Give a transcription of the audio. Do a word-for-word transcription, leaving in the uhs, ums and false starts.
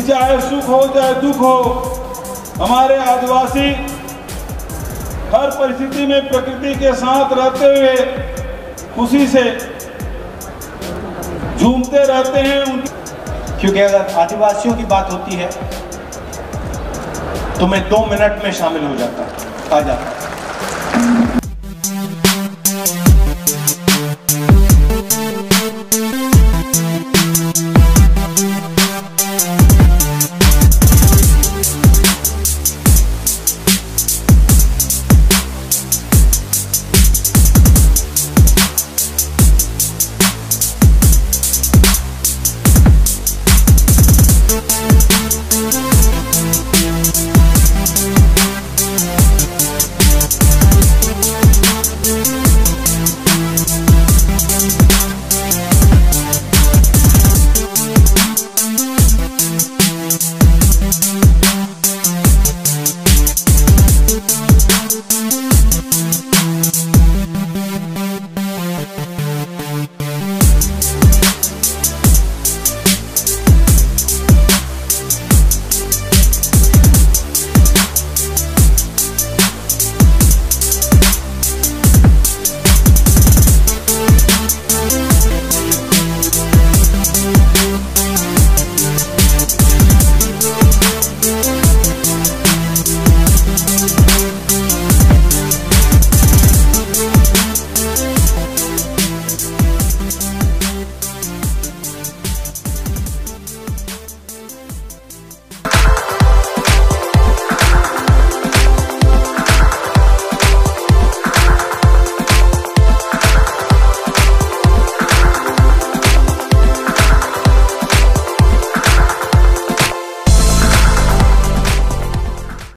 चाहे सुख हो चाहे दुख हो, हमारे आदिवासी हर परिस्थिति में प्रकृति के साथ रहते हुए खुशी से झूमते रहते हैं। क्योंकि अगर आदिवासियों की बात होती है तो मैं दो मिनट में शामिल हो जाता आ जाता